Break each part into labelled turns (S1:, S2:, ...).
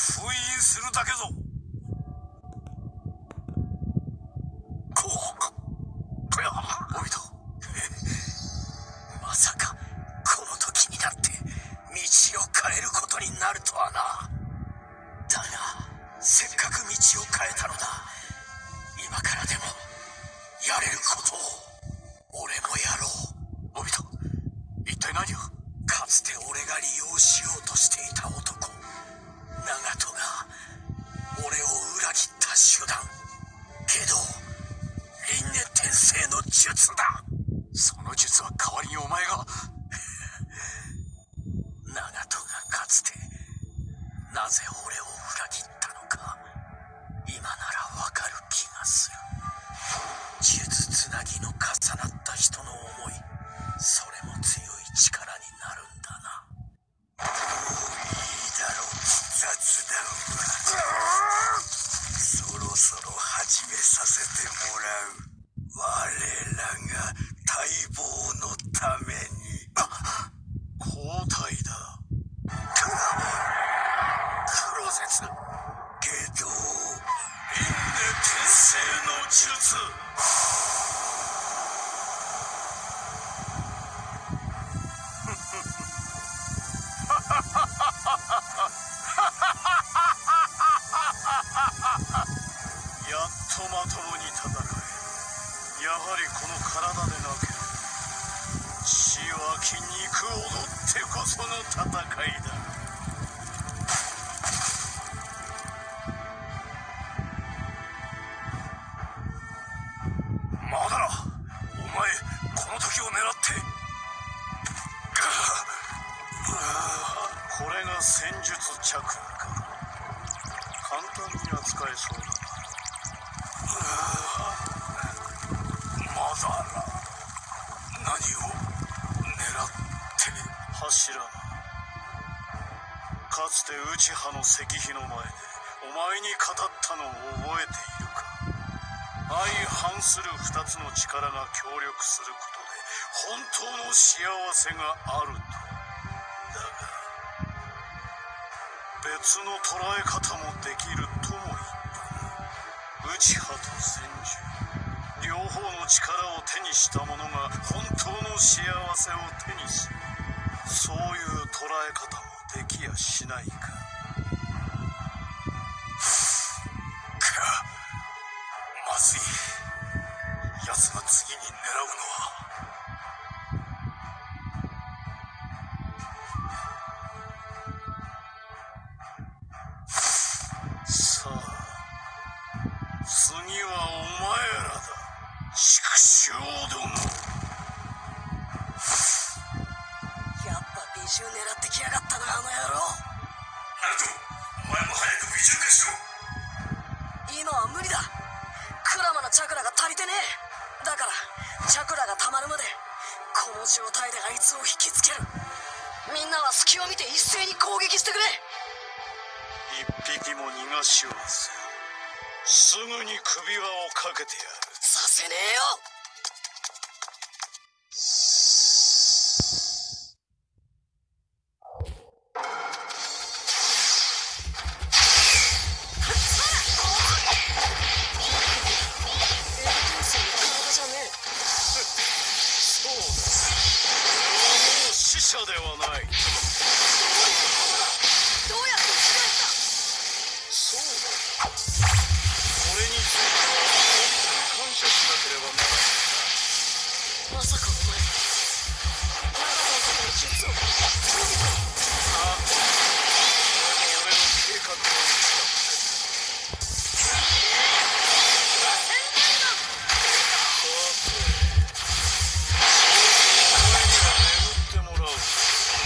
S1: 封印するだけぞ。おいとまさかこの時になって道を変えることになるとはな。だがせっかく道を変えたのだ。今からでもやれることを俺もやろう。おいと一体何を。かつて俺が利用しようとしていた男長門が俺を裏切った手段。けど輪廻転生の術だ。その術は代わりにお前が。長門がかつてなぜ俺を裏切ったのか今ならわかる気がする。術つなぎの重なった人の思い、それも強い力になるんだな。いいだろう雑談は。そろそろ始めさせてもらう。我らが待望のために。交代だ。黒絶下道輪廻転生の術。やっとまともに戦え。やはりこの体でなければ血湧き肉踊ってこその戦いだ。まだな。お前この時を狙って。これが戦術チャクラか。簡単に扱えそうだな。まだな。何を狙って。柱な。かつて内派の石碑の前でお前に語ったのを覚えているか。相反する二つの力が協力することで本当の幸せがあると。だが別の捉え方もできるとも言ったな。内派と戦術両方の力を手にした者が本当の幸せを手にする。そういう捉え方もできやしないか。まずい。奴が次に狙うのは。さあ次はお前らだ。畜生ども。やっぱ美獣狙ってきやがったな、あの野郎。ナルト、お前も早く美獣化しろ。今は無理だ。クラマのチャクラが足りてねえ。だからチャクラが溜まるまでこの状態であいつを引きつける。みんなは隙を見て一斉に攻撃してくれ。一匹も逃がしはせん。すぐに首輪をかけてやる。させねえよ。死者ではない。どうやって失った。そうだ。これについては感謝しなければならないな。まさかお前長門さんの術をああ、これも俺の計画を見た。お前には眠ってもらう。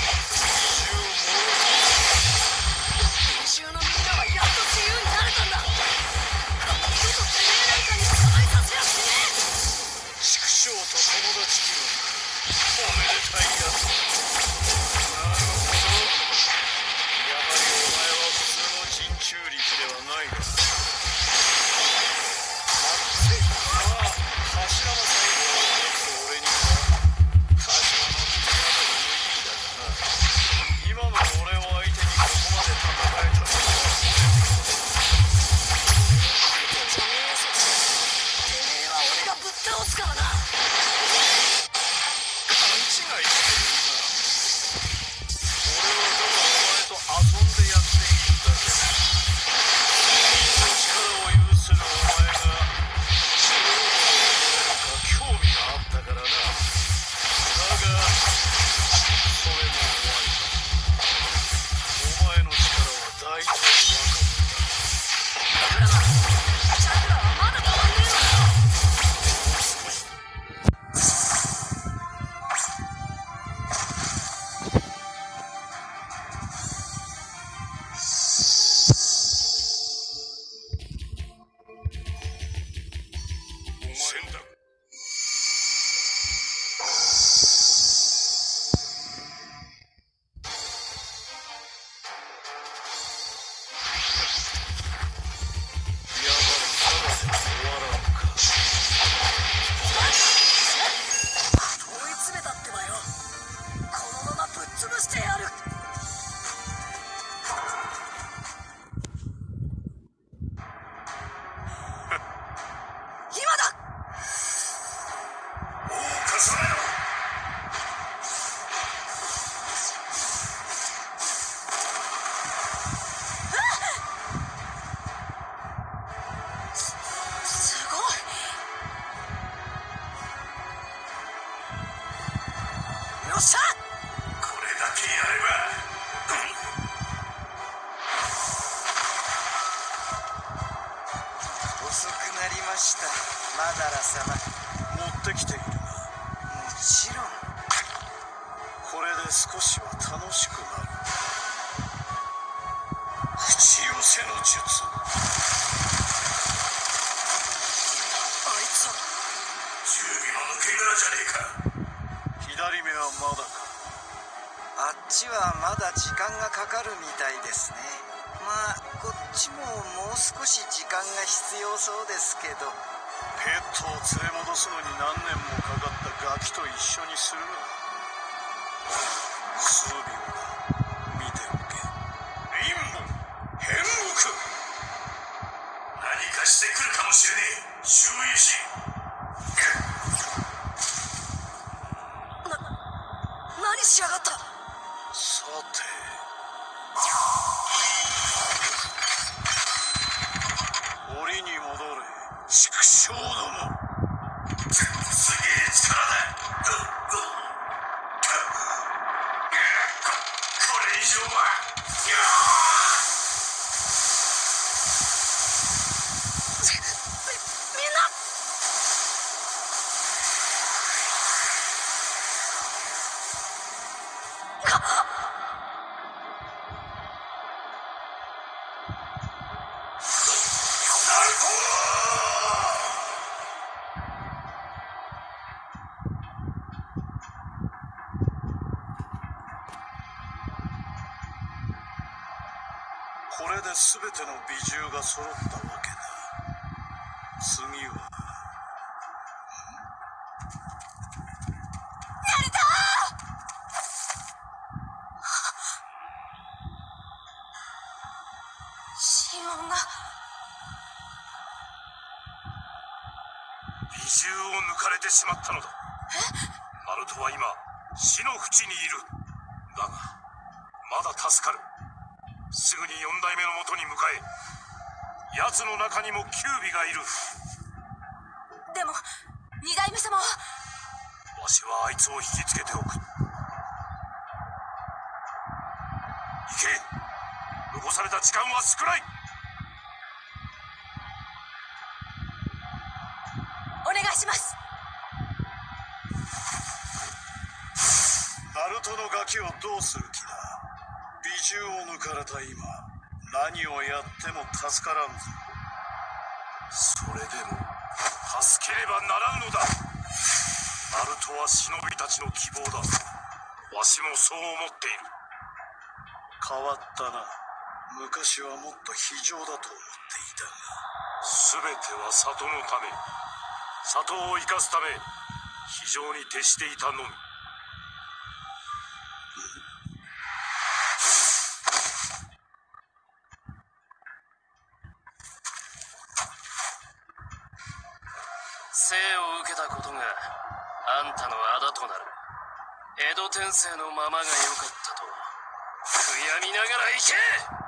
S1: って押すからな。
S2: 勘違いしているな。俺はただお前と遊んでやっているだけだ。力を有するお前がそれをどう踊れるか興味があったからな。だがそれも終わりだ。お前の力は大体分かった。
S1: だからな、チャクラはまだ止まんねえのかよ。
S2: 少し選択。やはりただで終わらんか。
S1: 追い詰めたってばよ。このままぶっ潰してやる。今だ。
S2: もう重ねろ。
S1: すごい。よっしゃ。
S2: これだけやれば。
S3: 遅くなりました、マダラ様。
S2: 持ってきているな。
S3: もちろん。
S2: これで少しは楽しくなる。口寄せの術。
S1: あいつは
S2: 準備も抜け殻じゃねえか。左目はまだか。
S3: あっちはまだ時間がかかるみたいですね。まあこっちももう少し時間が必要そうですけど。
S2: ペットを連れ戻すのに何年もかかったガキと一緒にするな。数秒だ。見ておけ。陰謀変木。何かしてくるかもしれねえ。注意し。
S1: 何しやがった。
S2: さて檻に戻れ。畜生ども。すげえ力だ。これ以上は。
S1: みんな。
S2: これで全ての美獣が揃ったわけだ。次は
S1: やれたー。心音が。
S2: 美獣を抜かれてしまったのだ。ナルトは今死の淵にいる。だがまだ助かる。すぐに4代目のもとに向かえ。奴の中にもキュービがいる。
S1: でも二代目様は。
S2: わしはあいつを引きつけておく。行け。残された時間は少ない。
S1: お願いします。
S2: ナルトのガキをどうする気だ。美獣を抜かれた今、何をやっても助からんぞ。それでも助ければならんのだ。ナルトは忍びたちの希望だ。わしもそう思っている。変わったな。昔はもっと非情だと思っていたが。全ては里のため、里を生かすため、非常に徹していたのみ。
S1: 生を受けたことがあんたの仇となる。江戸天聖のままが良かったと悔やみながら行け。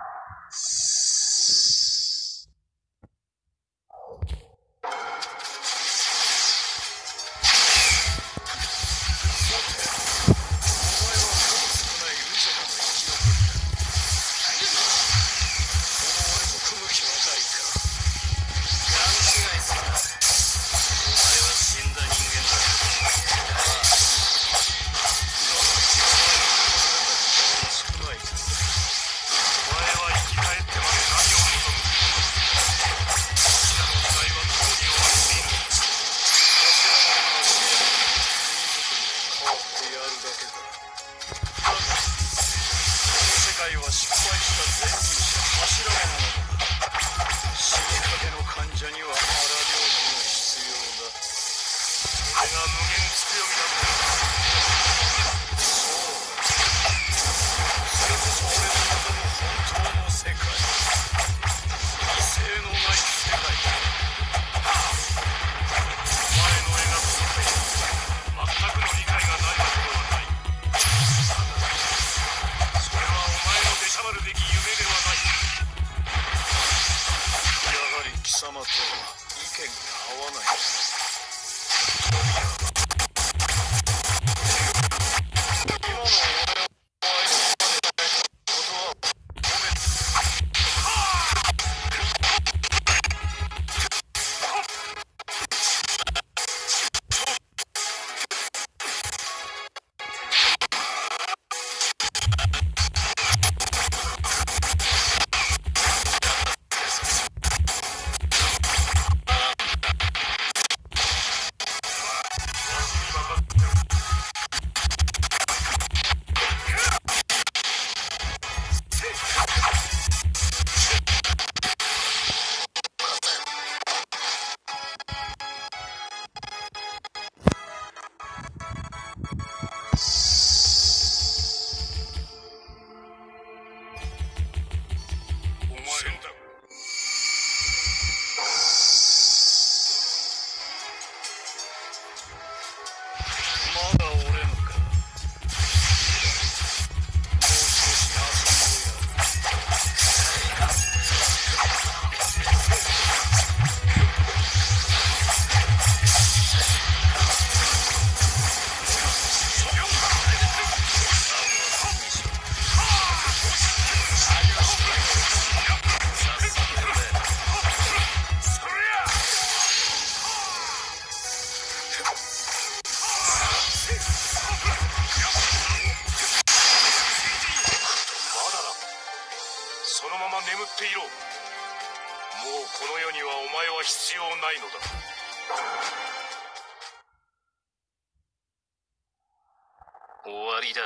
S1: 終わりだ。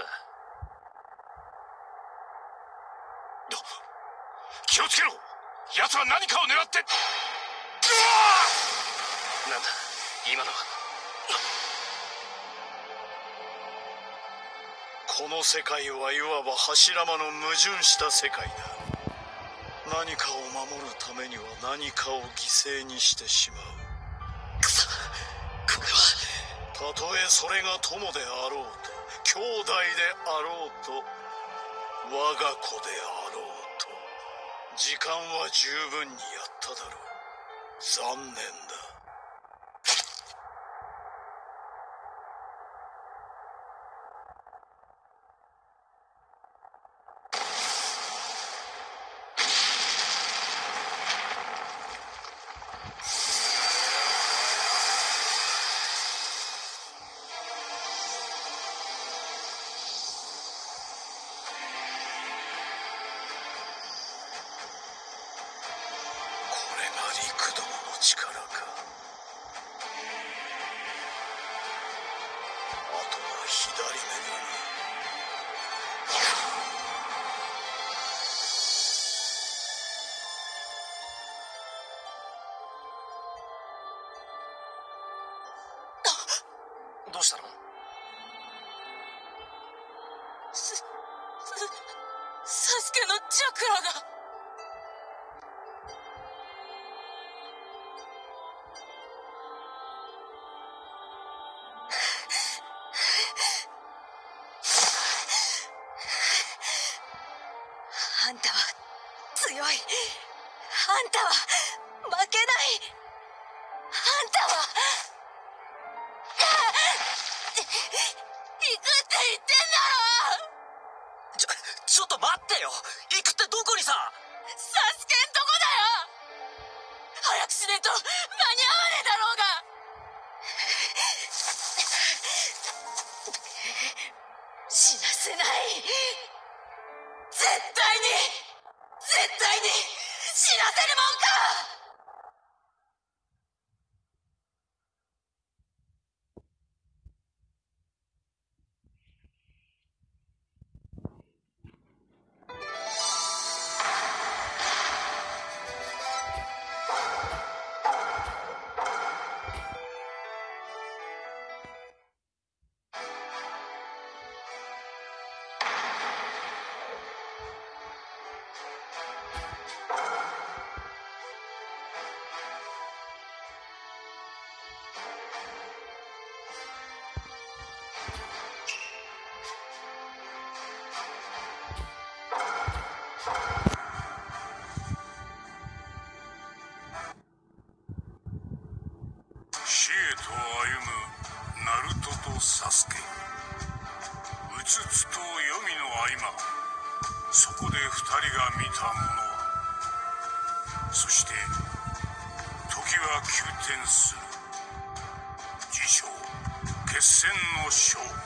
S2: 気をつけろ。奴は何かを狙って。
S1: なんだ今のは。
S2: この世界はいわば柱間の矛盾した世界だ。何かを守るためには何かを犠牲にしてしまう。
S1: くそ、これは。
S2: たとえそれが友であろうと兄弟であろうと我が子であろうと、時間は十分にやっただろう。残念だ。陸どもの力か。あとは左目だな。
S1: どうしたの？
S4: サスケのチャクラが。 んたは強い。あんたは負けない。あんたは行くって言ってんだろ。
S1: ちょっと待ってよ。行くってどこにさ。
S4: サスケんとこだよ。早くしねえと間に合わねえだろうが。死なせない。絶対に死なせるもんか。
S2: 死へと歩むナルトとサスケ。うつつと黄泉の合間、そこで二人が見たものは、そして時は急転する。自称決戦の勝負。